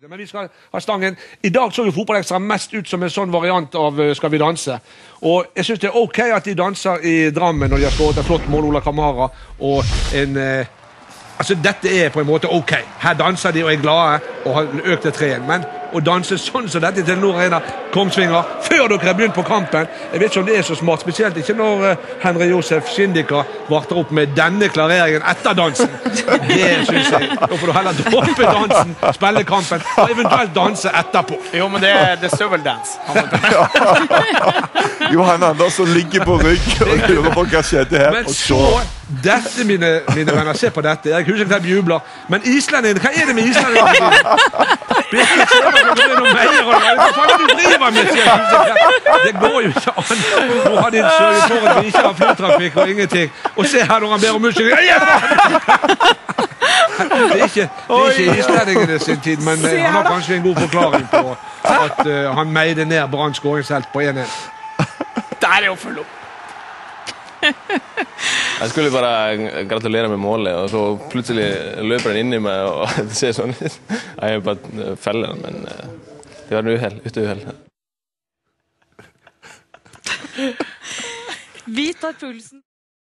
Men vi skal ha stangen. I dag så jo Fotballekstra mest ut som en sånn variant av Skal vi danse. Og jeg synes det er ok at de danser i Drammen når de har skåret en flott mål, Ola Kamara, og en... altså dette er på en måte ok. Her danser de og er glade og har økt til 3-1. Men å danse sånn som dette til Nord Arena, Kongsvinger, før dere har begynt på kampen, jeg vet ikke om det er så smart, spesielt ikke når Henry Josef Schindika varter opp med denne klareringen etter dansen. Det synes jeg. Da får du heller droppe dansen, spille kampen, og eventuelt danse etterpå. Jo, men det er søveldans. Johan Andersson ligger på rygg og lurer på hva skjedde her. Men så, dette mine venner, se på dette. Erik Huseklepp jubler. Men islendingen, hva er det med islendingen? Birgit Kjøver, det er noe mer. Hva faen er det du driver med, sier Huseklepp? Det går jo ikke an. Nå har de sørget for at vi ikke har flytrafikk og ingenting. Og se her når han ber om unnskyldning. Det er ikke islendingene sin tid, men han har kanskje en god forklaring på at han meide ned Brann skåringshelt på 1-1. Der er jo full opp. Jeg skulle bare gratulere med målet, og så plutselig løper den inn i meg, og det ser sånn ut. Jeg er bare feller, men det var en uhell. Vi tar pulsen.